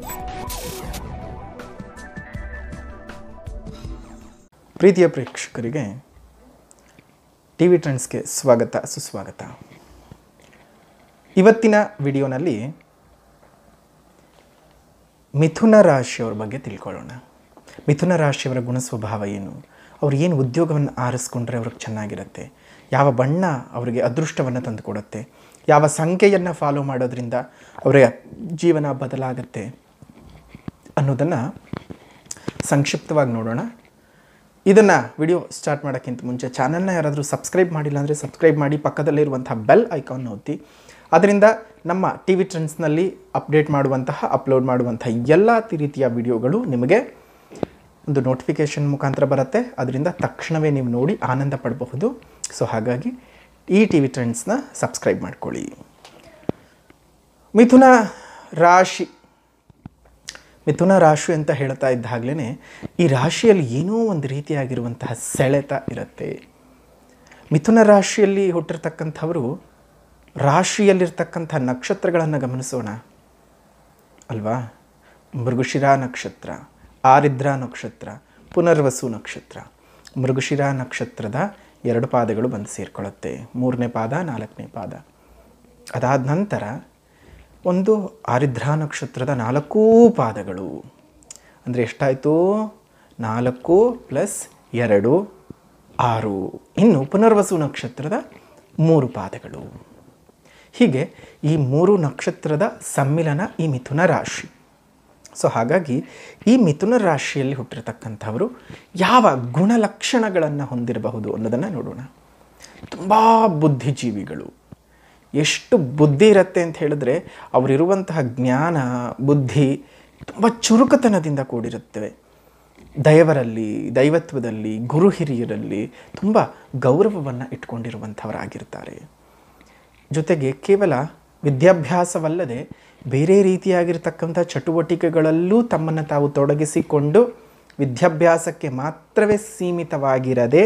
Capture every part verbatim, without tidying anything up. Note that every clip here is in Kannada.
ಪ್ರೀತಿಯ ಪ್ರೇಕ್ಷಕರಿಗೆ ಟಿ ವಿ ಟ್ರೆಂಡ್ಸ್ಗೆ ಸ್ವಾಗತ ಸುಸ್ವಾಗತ. ಇವತ್ತಿನ ವಿಡಿಯೋನಲ್ಲಿ ಮಿಥುನ ರಾಶಿಯವರ ಬಗ್ಗೆ ತಿಳ್ಕೊಳ್ಳೋಣ. ಮಿಥುನ ರಾಶಿಯವರ ಗುಣ ಸ್ವಭಾವ ಏನು, ಅವ್ರು ಏನು ಉದ್ಯೋಗವನ್ನು ಆರಿಸ್ಕೊಂಡ್ರೆ ಅವ್ರಿಗೆ ಚೆನ್ನಾಗಿರುತ್ತೆ, ಯಾವ ಬಣ್ಣ ಅವರಿಗೆ ಅದೃಷ್ಟವನ್ನು ತಂದುಕೊಡುತ್ತೆ, ಯಾವ ಸಂಖ್ಯೆಯನ್ನು ಫಾಲೋ ಮಾಡೋದ್ರಿಂದ ಅವರ ಜೀವನ ಬದಲಾಗುತ್ತೆ ಅನ್ನೋದನ್ನು ಸಂಕ್ಷಿಪ್ತವಾಗಿ ನೋಡೋಣ. ಇದನ್ನು ವಿಡಿಯೋ ಸ್ಟಾರ್ಟ್ ಮಾಡೋಕ್ಕಿಂತ ಮುಂಚೆ ಚಾನಲ್ನ ಯಾರಾದರೂ ಸಬ್ಸ್ಕ್ರೈಬ್ ಮಾಡಿಲ್ಲ ಅಂದರೆ ಸಬ್ಸ್ಕ್ರೈಬ್ ಮಾಡಿ, ಪಕ್ಕದಲ್ಲಿರುವಂಥ ಬೆಲ್ ಐಕಾನ್ ಒತ್ತಿ. ಅದರಿಂದ ನಮ್ಮ ಟಿ ವಿ ಟ್ರೆಂಡ್ಸ್ನಲ್ಲಿ ಅಪ್ಡೇಟ್ ಮಾಡುವಂತಹ ಅಪ್ಲೋಡ್ ಮಾಡುವಂಥ ಎಲ್ಲ ರೀತಿಯ ವಿಡಿಯೋಗಳು ನಿಮಗೆ ಒಂದು ನೋಟಿಫಿಕೇಷನ್ ಮುಖಾಂತರ ಬರುತ್ತೆ. ಅದರಿಂದ ತಕ್ಷಣವೇ ನೀವು ನೋಡಿ ಆನಂದ ಪಡಬಹುದು. ಸೊ ಹಾಗಾಗಿ ಈ ಟಿ ವಿ ಟ್ರೆಂಡ್ಸ್ನ ಸಬ್ಸ್ಕ್ರೈಬ್ ಮಾಡ್ಕೊಳ್ಳಿ. ಮಿಥುನ ರಾಶಿ ಮಿಥುನ ರಾಶಿ ಅಂತ ಹೇಳ್ತಾ ಇದ್ದಾಗಲೇ ಈ ರಾಶಿಯಲ್ಲಿ ಏನೋ ಒಂದು ರೀತಿಯಾಗಿರುವಂತಹ ಸೆಳೆತ ಇರುತ್ತೆ. ಮಿಥುನ ರಾಶಿಯಲ್ಲಿ ಹುಟ್ಟಿರ್ತಕ್ಕಂಥವರು ರಾಶಿಯಲ್ಲಿರ್ತಕ್ಕಂಥ ನಕ್ಷತ್ರಗಳನ್ನು ಗಮನಿಸೋಣ ಅಲ್ವಾ. ಮೃಗಶಿರ ನಕ್ಷತ್ರ, ಆರಿದ್ರ ನಕ್ಷತ್ರ, ಪುನರ್ವಸು ನಕ್ಷತ್ರ. ಮೃಗಶಿರ ನಕ್ಷತ್ರದ ಎರಡು ಪಾದಗಳು ಬಂದು ಸೇರಿಕೊಳ್ಳುತ್ತೆ, ಮೂರನೇ ಪಾದ, ನಾಲ್ಕನೇ ಪಾದ. ಅದಾದ ನಂತರ ಒಂದು ಆರಿದ್ರ ನಕ್ಷತ್ರದ ನಾಲ್ಕೂ ಪಾದಗಳು ಅಂದರೆ ಎಷ್ಟಾಯಿತು? ನಾಲ್ಕು ಪ್ಲಸ್ ಎರಡು ಆರು. ಇನ್ನು ಪುನರ್ವಸು ನಕ್ಷತ್ರದ ಮೂರು ಪಾದಗಳು. ಹೀಗೆ ಈ ಮೂರು ನಕ್ಷತ್ರದ ಸಮ್ಮಿಲನ ಈ ಮಿಥುನ ರಾಶಿ. ಸೊ ಹಾಗಾಗಿ ಈ ಮಿಥುನ ರಾಶಿಯಲ್ಲಿ ಹುಟ್ಟಿರ್ತಕ್ಕಂಥವರು ಯಾವ ಗುಣಲಕ್ಷಣಗಳನ್ನು ಹೊಂದಿರಬಹುದು ಅನ್ನೋದನ್ನು ನೋಡೋಣ. ತುಂಬ ಬುದ್ಧಿಜೀವಿಗಳು. ಎಷ್ಟು ಬುದ್ಧಿ ಇರುತ್ತೆ ಅಂತ ಹೇಳಿದ್ರೆ ಅವರಿರುವಂತಹ ಜ್ಞಾನ ಬುದ್ಧಿ ತುಂಬ ಚುರುಕುತನದಿಂದ ಕೂಡಿರುತ್ತವೆ. ದೈವರಲ್ಲಿ, ದೈವತ್ವದಲ್ಲಿ, ಗುರು ಹಿರಿಯರಲ್ಲಿ ತುಂಬ ಗೌರವವನ್ನು ಇಟ್ಕೊಂಡಿರುವಂಥವರಾಗಿರ್ತಾರೆ. ಜೊತೆಗೆ ಕೇವಲ ವಿದ್ಯಾಭ್ಯಾಸವಲ್ಲದೆ ಬೇರೆ ರೀತಿಯಾಗಿರ್ತಕ್ಕಂಥ ಚಟುವಟಿಕೆಗಳಲ್ಲೂ ತಮ್ಮನ್ನು ತಾವು ತೊಡಗಿಸಿಕೊಂಡು ವಿದ್ಯಾಭ್ಯಾಸಕ್ಕೆ ಮಾತ್ರವೇ ಸೀಮಿತವಾಗಿರದೆ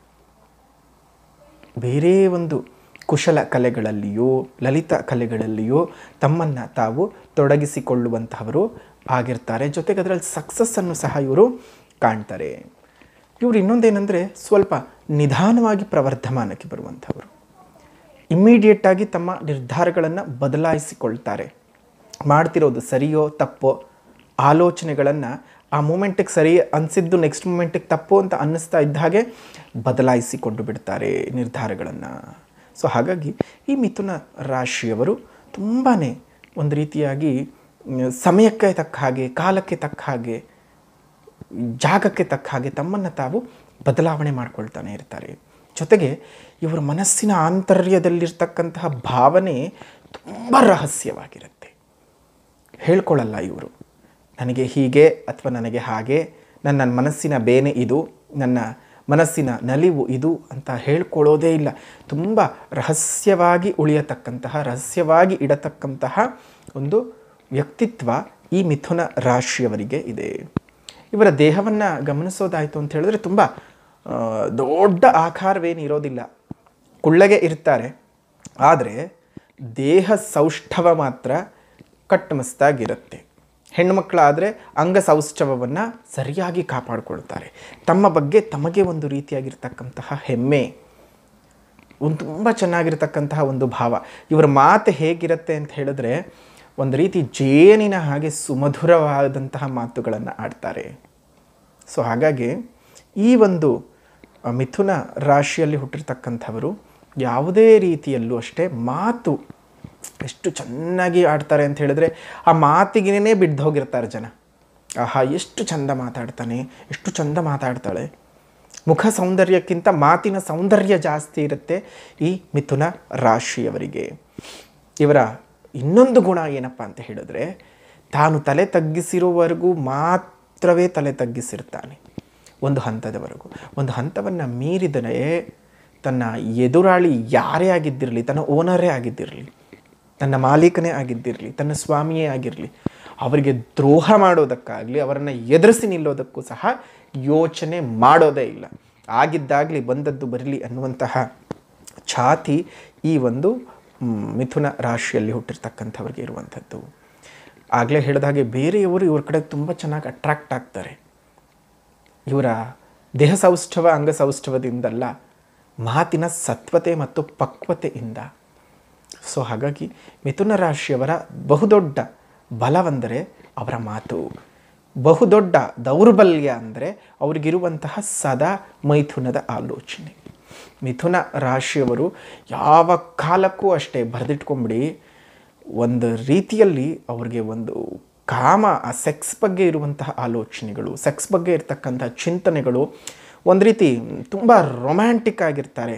ಬೇರೆ ಒಂದು ಕುಶಲ ಕಲೆಗಳಲ್ಲಿಯೋ ಲಲಿತ ಕಲೆಗಳಲ್ಲಿಯೋ ತಮ್ಮನ್ನು ತಾವು ತೊಡಗಿಸಿಕೊಳ್ಳುವಂತಹವರು ಆಗಿರ್ತಾರೆ. ಜೊತೆಗೆ ಅದರಲ್ಲಿ ಸಕ್ಸಸ್ಸನ್ನು ಸಹ ಇವರು ಕಾಣ್ತಾರೆ. ಇವರು ಇನ್ನೊಂದೇನೆಂದರೆ ಸ್ವಲ್ಪ ನಿಧಾನವಾಗಿ ಪ್ರವರ್ಧಮಾನಕ್ಕೆ ಬರುವಂಥವರು. ಇಮ್ಮಿಡಿಯೇಟಾಗಿ ತಮ್ಮ ನಿರ್ಧಾರಗಳನ್ನು ಬದಲಾಯಿಸಿಕೊಳ್ತಾರೆ. ಮಾಡ್ತಿರೋದು ಸರಿಯೋ ತಪ್ಪೋ ಆಲೋಚನೆಗಳನ್ನು ಆ ಮೂಮೆಂಟಿಗೆ ಸರಿ ಅನಿಸಿದ್ದು ನೆಕ್ಸ್ಟ್ ಮೂಮೆಂಟಿಗೆ ತಪ್ಪು ಅಂತ ಅನ್ನಿಸ್ತಾ ಇದ್ದ ಹಾಗೆ ಬದಲಾಯಿಸಿಕೊಂಡು ಬಿಡ್ತಾರೆ ನಿರ್ಧಾರಗಳನ್ನು. ಸೊ ಹಾಗಾಗಿ ಈ ಮಿಥುನ ರಾಶಿಯವರು ತುಂಬಾ ಒಂದು ರೀತಿಯಾಗಿ ಸಮಯಕ್ಕೆ ತಕ್ಕ ಹಾಗೆ, ಕಾಲಕ್ಕೆ ತಕ್ಕ ಹಾಗೆ, ಜಾಗಕ್ಕೆ ತಕ್ಕ ಹಾಗೆ ತಮ್ಮನ್ನು ತಾವು ಬದಲಾವಣೆ ಮಾಡ್ಕೊಳ್ತಾನೆ ಇರ್ತಾರೆ. ಜೊತೆಗೆ ಇವರ ಮನಸ್ಸಿನ ಆಂತರ್ಯದಲ್ಲಿರ್ತಕ್ಕಂತಹ ಭಾವನೆ ತುಂಬ ರಹಸ್ಯವಾಗಿರುತ್ತೆ. ಹೇಳ್ಕೊಳ್ಳಲ್ಲ ಇವರು, ನನಗೆ ಹೀಗೆ ಅಥವಾ ನನಗೆ ಹಾಗೆ, ನನ್ನ ಮನಸ್ಸಿನ ಬೇನೆ ಇದು, ನನ್ನ ಮನಸ್ಸಿನ ನಲಿವು ಇದು ಅಂತ ಹೇಳ್ಕೊಳ್ಳೋದೇ ಇಲ್ಲ. ತುಂಬ ರಹಸ್ಯವಾಗಿ ಉಳಿಯತಕ್ಕಂತಹ, ರಹಸ್ಯವಾಗಿ ಇಡತಕ್ಕಂತಹ ಒಂದು ವ್ಯಕ್ತಿತ್ವ ಈ ಮಿಥುನ ರಾಶಿಯವರಿಗೆ ಇದೆ. ಇವರ ದೇಹವನ್ನು ಗಮನಿಸೋದಾಯಿತು ಅಂತ ಹೇಳಿದ್ರೆ ತುಂಬ ದೊಡ್ಡ ಆಕಾರವೇನು ಇರೋದಿಲ್ಲ, ಕುಳ್ಳಗೆ ಇರ್ತಾರೆ. ಆದರೆ ದೇಹ ಸೌಷ್ಠವ ಮಾತ್ರ ಕಟ್ಟುಮಸ್ತಾಗಿರುತ್ತೆ. ಹೆಣ್ಣುಮಕ್ಕಳಾದರೆ ಅಂಗಸೌಷ್ಠವವನ್ನು ಸರಿಯಾಗಿ ಕಾಪಾಡಿಕೊಳ್ತಾರೆ. ತಮ್ಮ ಬಗ್ಗೆ ತಮಗೆ ಒಂದು ರೀತಿಯಾಗಿರ್ತಕ್ಕಂತಹ ಹೆಮ್ಮೆ, ಒಂದು ತುಂಬ ಚೆನ್ನಾಗಿರ್ತಕ್ಕಂತಹ ಒಂದು ಭಾವ. ಇವರ ಮಾತು ಹೇಗಿರುತ್ತೆ ಅಂತ ಹೇಳಿದ್ರೆ ಒಂದು ರೀತಿ ಜೇನಿನ ಹಾಗೆ ಸುಮಧುರವಾದಂತಹ ಮಾತುಗಳನ್ನು ಆಡ್ತಾರೆ. ಸೊ ಹಾಗಾಗಿ ಈ ಒಂದು ಮಿಥುನ ರಾಶಿಯಲ್ಲಿ ಹುಟ್ಟಿರ್ತಕ್ಕಂಥವರು ಯಾವುದೇ ರೀತಿಯಲ್ಲೂ ಅಷ್ಟೇ ಮಾತು ಎಷ್ಟು ಚೆನ್ನಾಗಿ ಆಡ್ತಾರೆ ಅಂತ ಹೇಳಿದ್ರೆ ಆ ಮಾತಿಗೇನೇ ಬಿದ್ದು ಹೋಗಿರ್ತಾರೆ ಜನ. ಆಹಾ, ಎಷ್ಟು ಚಂದ ಮಾತಾಡ್ತಾನೆ, ಎಷ್ಟು ಚಂದ ಮಾತಾಡ್ತಾಳೆ. ಮುಖ ಸೌಂದರ್ಯಕ್ಕಿಂತ ಮಾತಿನ ಸೌಂದರ್ಯ ಜಾಸ್ತಿ ಇರುತ್ತೆ ಈ ಮಿಥುನ ರಾಶಿಯವರಿಗೆ. ಇವರ ಇನ್ನೊಂದು ಗುಣ ಏನಪ್ಪ ಅಂತ ಹೇಳಿದ್ರೆ ತಾನು ತಲೆ ತಗ್ಗಿಸಿರುವವರೆಗೂ ಮಾತ್ರವೇ ತಲೆ ತಗ್ಗಿಸಿರ್ತಾನೆ. ಒಂದು ಹಂತದವರೆಗೂ. ಒಂದು ಹಂತವನ್ನು ಮೀರಿದರೆ ತನ್ನ ಎದುರಾಳಿ ಯಾರೇ ಆಗಿದ್ದಿರಲಿ, ತನ್ನ ಓನರೇ ಆಗಿದ್ದಿರಲಿ, ತನ್ನ ಮಾಲೀಕನೇ ಆಗಿದ್ದಿರಲಿ, ತನ್ನ ಸ್ವಾಮಿಯೇ ಆಗಿರಲಿ, ಅವರಿಗೆ ದ್ರೋಹ ಮಾಡೋದಕ್ಕಾಗಲಿ ಅವರನ್ನು ಎದುರಿಸಿ ನಿಲ್ಲೋದಕ್ಕೂ ಸಹ ಯೋಚನೆ ಮಾಡೋದೇ ಇಲ್ಲ. ಆಗಿದ್ದಾಗಲಿ ಬಂದದ್ದು ಬರಲಿ ಅನ್ನುವಂತಹ ಛಾತಿ ಈ ಒಂದು ಮಿಥುನ ರಾಶಿಯಲ್ಲಿ ಹುಟ್ಟಿರ್ತಕ್ಕಂಥವ್ರಿಗೆ ಇರುವಂಥದ್ದು. ಆಗಲೇ ಹೇಳಿದ ಹಾಗೆ ಬೇರೆಯವರು ಇವ್ರ ಕಡೆ ತುಂಬ ಚೆನ್ನಾಗಿ ಅಟ್ರಾಕ್ಟ್ ಆಗ್ತಾರೆ. ಇವರ ದೇಹ ಸೌಷ್ಠವ ಅಂಗ ಸೌಷ್ಠವದಿಂದಲ್ಲ, ಮಾತಿನ ಸತ್ವತೆ ಮತ್ತು ಪಕ್ವತೆಯಿಂದ. ಸೊ ಹಾಗಾಗಿ ಮಿಥುನ ರಾಶಿಯವರ ಬಹುದೊಡ್ಡ ಬಲವೆಂದರೆ ಅವರ ಮಾತು, ಬಹುದೊಡ್ಡ ದೌರ್ಬಲ್ಯ ಅಂದರೆ ಅವರಿಗಿರುವಂತಹ ಸದಾ ಮೈಥುನದ ಆಲೋಚನೆ. ಮಿಥುನ ರಾಶಿಯವರು ಯಾವ ಕಾಲಕ್ಕೂ ಅಷ್ಟೇ ಬರೆದಿಟ್ಕೊಂಬಿಡಿ, ಒಂದು ರೀತಿಯಲ್ಲಿ ಅವ್ರಿಗೆ ಒಂದು ಕಾಮ, ಆ ಸೆಕ್ಸ್ ಬಗ್ಗೆ ಇರುವಂತಹ ಆಲೋಚನೆಗಳು, ಸೆಕ್ಸ್ ಬಗ್ಗೆ ಇರತಕ್ಕಂಥ ಚಿಂತನೆಗಳು ಒಂದು ರೀತಿ ತುಂಬ ರೊಮ್ಯಾಂಟಿಕ್ ಆಗಿರ್ತಾರೆ.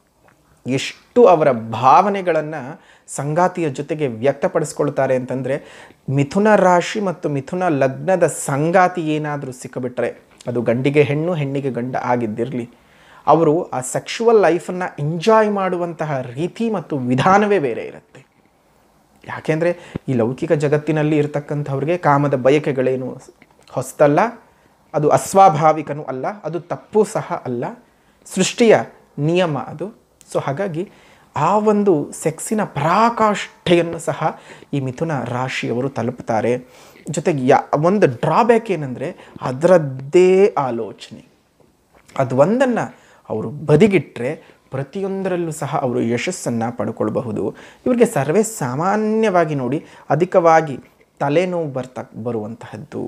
ಎಷ್ಟು ಅವರ ಭಾವನೆಗಳನ್ನು ಸಂಗಾತಿಯ ಜೊತೆಗೆ ವ್ಯಕ್ತಪಡಿಸ್ಕೊಳ್ತಾರೆ ಅಂತಂದರೆ, ಮಿಥುನ ರಾಶಿ ಮತ್ತು ಮಿಥುನ ಲಗ್ನದ ಸಂಗಾತಿ ಏನಾದರೂ ಸಿಕ್ಕಿಬಿಟ್ರೆ, ಅದು ಗಂಡಿಗೆ ಹೆಣ್ಣು ಹೆಣ್ಣಿಗೆ ಗಂಡ ಆಗಿದ್ದಿರಲಿ, ಅವರು ಆ ಸೆಕ್ಷುವಲ್ ಲೈಫನ್ನು ಎಂಜಾಯ್ ಮಾಡುವಂತಹ ರೀತಿ ಮತ್ತು ವಿಧಾನವೇ ಬೇರೆ ಇರುತ್ತೆ. ಯಾಕೆಂದರೆ ಈ ಲೌಕಿಕ ಜಗತ್ತಿನಲ್ಲಿ ಇರತಕ್ಕಂಥವ್ರಿಗೆ ಕಾಮದ ಬಯಕೆಗಳೇನು ಹೊಸ್ತಲ್ಲ, ಅದು ಅಸ್ವಾಭಾವಿಕನೂ ಅಲ್ಲ, ಅದು ತಪ್ಪು ಸಹ ಅಲ್ಲ, ಸೃಷ್ಟಿಯ ನಿಯಮ ಅದು. ಸೊ ಹಾಗಾಗಿ ಆ ಒಂದು ಸೆಕ್ಸಿನ ಪರಾಕಾಷ್ಠೆಯನ್ನು ಸಹ ಈ ಮಿಥುನ ರಾಶಿಯವರು ತಲುಪ್ತಾರೆ. ಜೊತೆಗೆ ಯಾ ಒಂದು ಡ್ರಾಬ್ಯಾಕ್ ಏನಂದರೆ ಅದರದ್ದೇ ಆಲೋಚನೆ. ಅದು ಒಂದನ್ನು ಅವರು ಬದಿಗಿಟ್ಟರೆ ಪ್ರತಿಯೊಂದರಲ್ಲೂ ಸಹ ಅವರು ಯಶಸ್ಸನ್ನು ಪಡ್ಕೊಳ್ಬಹುದು. ಇವರಿಗೆ ಸರ್ವೇ ಸಾಮಾನ್ಯವಾಗಿ ನೋಡಿ ಅಧಿಕವಾಗಿ ತಲೆನೋವು ಬರ್ತಾ ಬರುವಂತಹದ್ದು,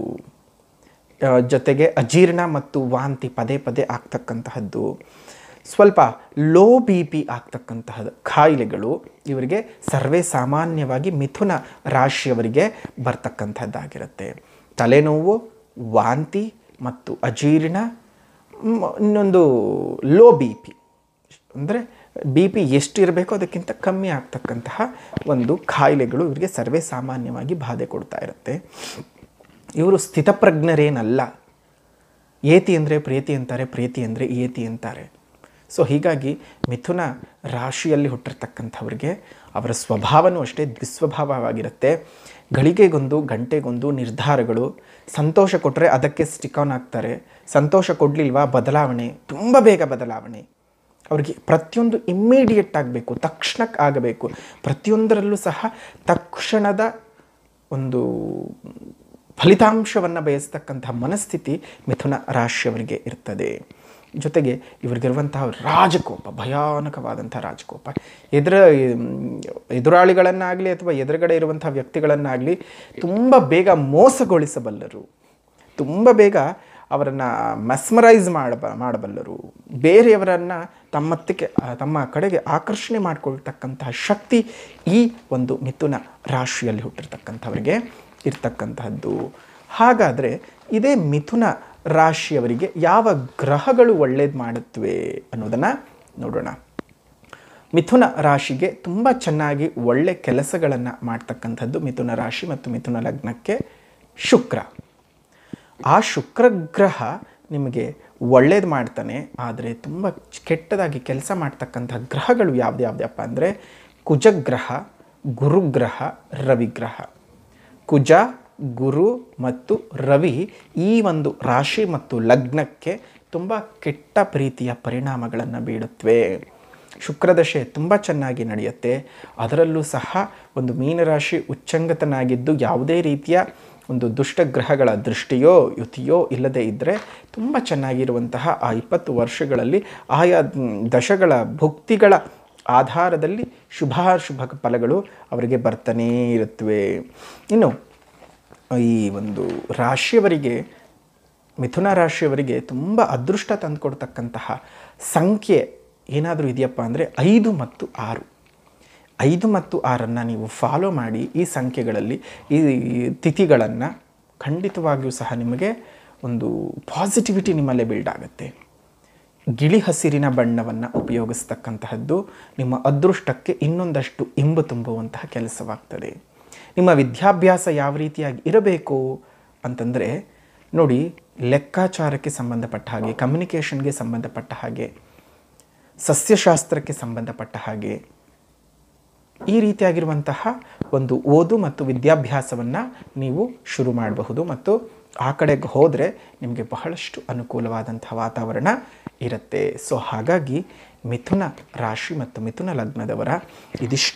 ಜೊತೆಗೆ ಅಜೀರ್ಣ ಮತ್ತು ವಾಂತಿ ಪದೇ ಪದೇ ಆಗ್ತಕ್ಕಂತಹದ್ದು, ಸ್ವಲ್ಪ ಲೋ ಬಿ ಪಿ ಆಗ್ತಕ್ಕಂತಹ ಕಾಯಿಲೆಗಳು ಇವರಿಗೆ ಸರ್ವೇ ಸಾಮಾನ್ಯವಾಗಿ ಮಿಥುನ ರಾಶಿಯವರಿಗೆ ಬರ್ತಕ್ಕಂಥದ್ದಾಗಿರುತ್ತೆ. ತಲೆನೋವು, ವಾಂತಿ ಮತ್ತು ಅಜೀರ್ಣ, ಇನ್ನೊಂದು ಲೋ ಬಿ ಪಿ ಅಂದರೆ ಬಿ ಪಿ ಎಷ್ಟು ಇರಬೇಕೋ ಅದಕ್ಕಿಂತ ಕಮ್ಮಿ ಆಗ್ತಕ್ಕಂತಹ ಒಂದು ಕಾಯಿಲೆಗಳು ಇವರಿಗೆ ಸರ್ವೇ ಸಾಮಾನ್ಯವಾಗಿ ಬಾಧೆ ಕೊಡ್ತಾ ಇರುತ್ತೆ. ಇವರು ಸ್ಥಿತಪ್ರಜ್ಞರೇನಲ್ಲ. ಏತಿ ಅಂದರೆ ಪ್ರೀತಿ ಅಂತಾರೆ, ಪ್ರೀತಿ ಅಂದರೆ ಏತಿ ಅಂತಾರೆ. ಸೊ ಹೀಗಾಗಿ ಮಿಥುನ ರಾಶಿಯಲ್ಲಿ ಹುಟ್ಟಿರ್ತಕ್ಕಂಥವ್ರಿಗೆ ಅವರ ಸ್ವಭಾವನೂ ಅಷ್ಟೇ ದ್ವಿಸ್ವಭಾವವಾಗಿರುತ್ತೆ. ಗಳಿಗೆಗೊಂದು ಗಂಟೆಗೊಂದು ನಿರ್ಧಾರಗಳು. ಸಂತೋಷ ಕೊಟ್ಟರೆ ಅದಕ್ಕೆ ಸ್ಟಿಕ್ ಆನ್ ಆಗ್ತಾರೆ, ಸಂತೋಷ ಕೊಡಲಿಲ್ವಾ ಬದಲಾವಣೆ, ತುಂಬ ಬೇಗ ಬದಲಾವಣೆ. ಅವ್ರಿಗೆ ಪ್ರತಿಯೊಂದು ಇಮ್ಮಿಡಿಯೇಟ್ ಆಗಬೇಕು, ತಕ್ಷಣಕ್ಕೆ ಆಗಬೇಕು. ಪ್ರತಿಯೊಂದರಲ್ಲೂ ಸಹ ತಕ್ಷಣದ ಒಂದು ಫಲಿತಾಂಶವನ್ನು ಬಯಸ್ತಕ್ಕಂಥ ಮನಸ್ಥಿತಿ ಮಿಥುನ ರಾಶಿಯವರಿಗೆ ಇರ್ತದೆ. ಜೊತೆಗೆ ಇವರಿಗಿರುವಂತಹ ರಾಜಕೋಪ, ಭಯಾನಕವಾದಂಥ ರಾಜಕೋಪ. ಎದುರ ಎದುರಾಳಿಗಳನ್ನಾಗಲಿ ಅಥವಾ ಎದುರುಗಡೆ ಇರುವಂಥ ವ್ಯಕ್ತಿಗಳನ್ನಾಗಲಿ ತುಂಬ ಬೇಗ ಮೋಸಗೊಳಿಸಬಲ್ಲರು, ತುಂಬ ಬೇಗ ಅವರನ್ನು ಮೆಸ್ಮರೈಸ್ ಮಾಡಬ ಮಾಡಬಲ್ಲರು ಬೇರೆಯವರನ್ನು ತಮ್ಮತ್ತಿಗೆ ತಮ್ಮ ಕಡೆಗೆ ಆಕರ್ಷಣೆ ಮಾಡಿಕೊಳ್ತಕ್ಕಂತಹ ಶಕ್ತಿ ಈ ಒಂದು ಮಿಥುನ ರಾಶಿಯಲ್ಲಿ ಹುಟ್ಟಿರ್ತಕ್ಕಂಥವರಿಗೆ ಇರ್ತಕ್ಕಂತಹದ್ದು. ಹಾಗಾದರೆ ಇದೇ ಮಿಥುನ ರಾಶಿಯವರಿಗೆ ಯಾವ ಗ್ರಹಗಳು ಒಳ್ಳೇದು ಮಾಡುತ್ತವೆ ಅನ್ನೋದನ್ನು ನೋಡೋಣ. ಮಿಥುನ ರಾಶಿಗೆ ತುಂಬ ಚೆನ್ನಾಗಿ ಒಳ್ಳೆ ಕೆಲಸಗಳನ್ನು ಮಾಡ್ತಕ್ಕಂಥದ್ದು ಮಿಥುನ ರಾಶಿ ಮತ್ತು ಮಿಥುನ ಲಗ್ನಕ್ಕೆ ಶುಕ್ರ. ಆ ಶುಕ್ರ ಗ್ರಹ ನಿಮಗೆ ಒಳ್ಳೇದು ಮಾಡ್ತಾನೆ. ಆದರೆ ತುಂಬ ಕೆಟ್ಟದಾಗಿ ಕೆಲಸ ಮಾಡ್ತಕ್ಕಂಥ ಗ್ರಹಗಳು ಯಾವ್ದ್ಯಾವ್ದಪ್ಪ ಅಂದರೆ ಕುಜಗ್ರಹ, ಗುರುಗ್ರಹ, ರವಿಗ್ರಹ. ಕುಜ, ಗುರು ಮತ್ತು ರವಿ ಈ ಒಂದು ರಾಶಿ ಮತ್ತು ಲಗ್ನಕ್ಕೆ ತುಂಬ ಕೆಟ್ಟ ಪ್ರೀತಿಯ ಪರಿಣಾಮಗಳನ್ನು ಬೀಳುತ್ತವೆ. ಶುಕ್ರದಶೆ ತುಂಬ ಚೆನ್ನಾಗಿ ನಡೆಯುತ್ತೆ. ಅದರಲ್ಲೂ ಸಹ ಒಂದು ಮೀನರಾಶಿ ಉಚ್ಚಂಗತನಾಗಿದ್ದು ಯಾವುದೇ ರೀತಿಯ ಒಂದು ದುಷ್ಟಗ್ರಹಗಳ ದೃಷ್ಟಿಯೋ ಯುತಿಯೋ ಇಲ್ಲದೆ ಇದ್ದರೆ ತುಂಬ ಚೆನ್ನಾಗಿರುವಂತಹ ಆ ಇಪ್ಪತ್ತು ವರ್ಷಗಳಲ್ಲಿ ಆಯಾ ದಶಗಳ ಭುಕ್ತಿಗಳ ಆಧಾರದಲ್ಲಿ ಶುಭಾಶುಭ ಫಲಗಳು ಅವರಿಗೆ ಬರ್ತಾನೇ ಇರುತ್ತವೆ. ಇನ್ನು ಈ ಒಂದು ರಾಶಿಯವರಿಗೆ, ಮಿಥುನ ರಾಶಿಯವರಿಗೆ ತುಂಬ ಅದೃಷ್ಟ ತಂದುಕೊಡ್ತಕ್ಕಂತಹ ಸಂಖ್ಯೆ ಏನಾದರೂ ಇದೆಯಪ್ಪ ಅಂದರೆ ಐದು ಮತ್ತು ಆರು. ಐದು ಮತ್ತು ಆರನ್ನು ನೀವು ಫಾಲೋ ಮಾಡಿ ಈ ಸಂಖ್ಯೆಗಳಲ್ಲಿ ಈ ತಿಥಿಗಳನ್ನು ಖಂಡಿತವಾಗಿಯೂ ಸಹ ನಿಮಗೆ ಒಂದು ಪಾಸಿಟಿವಿಟಿ ನಿಮ್ಮಲ್ಲೇ ಬಿಲ್ಡ್ ಆಗುತ್ತೆ. ಗಿಳಿ ಹಸಿರಿನ ಬಣ್ಣವನ್ನು ಉಪಯೋಗಿಸ್ತಕ್ಕಂತಹದ್ದು ನಿಮ್ಮ ಅದೃಷ್ಟಕ್ಕೆ ಇನ್ನೊಂದಷ್ಟು ಇಂಬು ತುಂಬುವಂತಹ ಕೆಲಸವಾಗ್ತದೆ. ನಿಮ್ಮ ವಿದ್ಯಾಭ್ಯಾಸ ಯಾವ ರೀತಿಯಾಗಿ ಇರಬೇಕು ಅಂತಂದರೆ ನೋಡಿ, ಲೆಕ್ಕಾಚಾರಕ್ಕೆ ಸಂಬಂಧಪಟ್ಟ ಹಾಗೆ, ಕಮ್ಯುನಿಕೇಷನ್ಗೆ ಸಂಬಂಧಪಟ್ಟ ಹಾಗೆ, ಸಸ್ಯಶಾಸ್ತ್ರಕ್ಕೆ ಸಂಬಂಧಪಟ್ಟ ಹಾಗೆ ಈ ರೀತಿಯಾಗಿರುವಂತಹ ಒಂದು ಓದು ಮತ್ತು ವಿದ್ಯಾಭ್ಯಾಸವನ್ನು ನೀವು ಶುರು ಮಾಡಬಹುದು. ಮತ್ತು ಆ ಕಡೆಗೆ ಹೋದರೆ ನಿಮಗೆ ಬಹಳಷ್ಟು ಅನುಕೂಲವಾದಂಥ ವಾತಾವರಣ ಇರುತ್ತೆ. ಸೊ ಹಾಗಾಗಿ ಮಿಥುನ ರಾಶಿ ಮತ್ತು ಮಿಥುನ ಲಗ್ನದವರ ಇದಿಷ್ಟು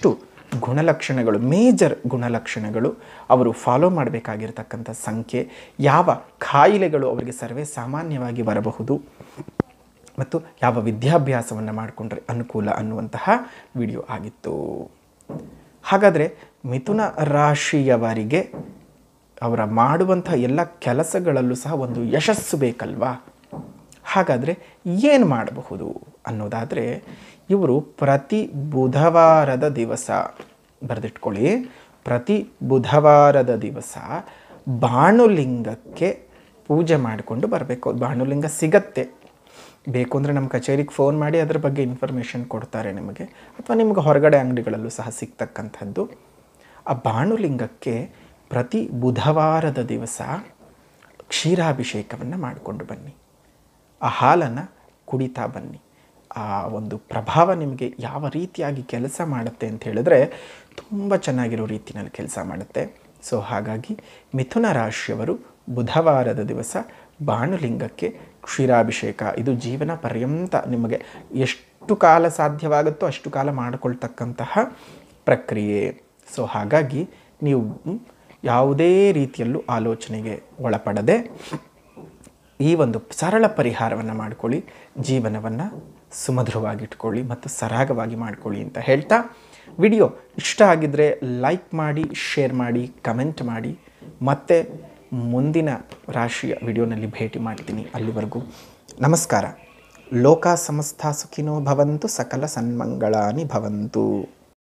ಗುಣಲಕ್ಷಣಗಳು, ಮೇಜರ್ ಗುಣಲಕ್ಷಣಗಳು, ಅವರು ಫಾಲೋ ಮಾಡಬೇಕಾಗಿರ್ತಕ್ಕಂಥ ಸಂಖ್ಯೆ, ಯಾವ ಕಾಯಿಲೆಗಳು ಅವರಿಗೆ ಸರ್ವೇ ಸಾಮಾನ್ಯವಾಗಿ ಬರಬಹುದು ಮತ್ತು ಯಾವ ವಿದ್ಯಾಭ್ಯಾಸವನ್ನು ಮಾಡಿಕೊಂಡ್ರೆ ಅನುಕೂಲ ಅನ್ನುವಂತಹ ವಿಡಿಯೋ ಆಗಿತ್ತು. ಹಾಗಾದರೆ ಮಿಥುನ ರಾಶಿಯವರಿಗೆ ಅವರ ಮಾಡುವಂಥ ಎಲ್ಲ ಕೆಲಸಗಳಲ್ಲೂ ಸಹ ಒಂದು ಯಶಸ್ಸು ಬೇಕಲ್ವಾ? ಹಾಗಾದರೆ ಏನು ಮಾಡಬಹುದು ಅನ್ನೋದಾದರೆ, ಇವರು ಪ್ರತಿ ಬುಧವಾರದ ದಿವಸ ಬರೆದಿಟ್ಕೊಳ್ಳಿ, ಪ್ರತಿ ಬುಧವಾರದ ದಿವಸ ಬಾಣುಲಿಂಗಕ್ಕೆ ಪೂಜೆ ಮಾಡಿಕೊಂಡು ಬರಬೇಕು. ಬಾಣುಲಿಂಗ ಸಿಗತ್ತೆ, ಬೇಕು ಅಂದರೆ ನಮ್ಮ ಕಚೇರಿಗೆ ಫೋನ್ ಮಾಡಿ ಅದರ ಬಗ್ಗೆ ಇನ್ಫಾರ್ಮೇಷನ್ ಕೊಡ್ತಾರೆ ನಿಮಗೆ, ಅಥವಾ ನಿಮಗೆ ಹೊರಗಡೆ ಅಂಗಡಿಗಳಲ್ಲೂ ಸಹ ಸಿಗ್ತಕ್ಕಂಥದ್ದು. ಆ ಬಾಣುಲಿಂಗಕ್ಕೆ ಪ್ರತಿ ಬುಧವಾರದ ದಿವಸ ಕ್ಷೀರಾಭಿಷೇಕವನ್ನು ಮಾಡಿಕೊಂಡು ಬನ್ನಿ. ಆ ಹಾಲನ್ನು ಕುಡಿತಾ ಬನ್ನಿ. ಆ ಒಂದು ಪ್ರಭಾವ ನಿಮಗೆ ಯಾವ ರೀತಿಯಾಗಿ ಕೆಲಸ ಮಾಡುತ್ತೆ ಅಂತ ಹೇಳಿದ್ರೆ ತುಂಬ ಚೆನ್ನಾಗಿರೋ ರೀತಿಯಲ್ಲಿ ಕೆಲಸ ಮಾಡುತ್ತೆ. ಸೊ ಹಾಗಾಗಿ ಮಿಥುನ ರಾಶಿಯವರು ಬುಧವಾರದ ದಿವಸ ಬಾಣುಲಿಂಗಕ್ಕೆ ಕ್ಷೀರಾಭಿಷೇಕ, ಇದು ಜೀವನ ಪರ್ಯಂತ ನಿಮಗೆ ಎಷ್ಟು ಕಾಲ ಸಾಧ್ಯವಾಗುತ್ತೋ ಅಷ್ಟು ಕಾಲ ಮಾಡಿಕೊಳ್ತಕ್ಕಂತಹ ಪ್ರಕ್ರಿಯೆ. ಸೊ ಹಾಗಾಗಿ ನೀವು ಯಾವುದೇ ರೀತಿಯಲ್ಲೂ ಆಲೋಚನೆಗೆ ಒಳಪಡದೆ ಈ ಒಂದು ಸರಳ ಪರಿಹಾರವನ್ನು ಮಾಡಿಕೊಳ್ಳಿ, ಜೀವನವನ್ನು ಸುಮಧುರವಾಗಿಟ್ಕೊಳ್ಳಿ ಮತ್ತು ಸರಾಗವಾಗಿ ಮಾಡಿಕೊಳ್ಳಿ ಅಂತ ಹೇಳ್ತಾ, ವಿಡಿಯೋ ಇಷ್ಟ ಆಗಿದ್ದರೆ ಲೈಕ್ ಮಾಡಿ, ಶೇರ್ ಮಾಡಿ, ಕಮೆಂಟ್ ಮಾಡಿ. ಮತ್ತೆ ಮುಂದಿನ ರಾಶಿಯ ವಿಡಿಯೋನಲ್ಲಿ ಭೇಟಿ ಮಾಡ್ತೀನಿ. ಅಲ್ಲಿವರೆಗೂ ನಮಸ್ಕಾರ. ಲೋಕ ಸಮಸ್ತ ಸುಖಿನೋ ಭವಂತು, ಸಕಲ ಸನ್ಮಂಗಳಾನಿ ಭವಂತು.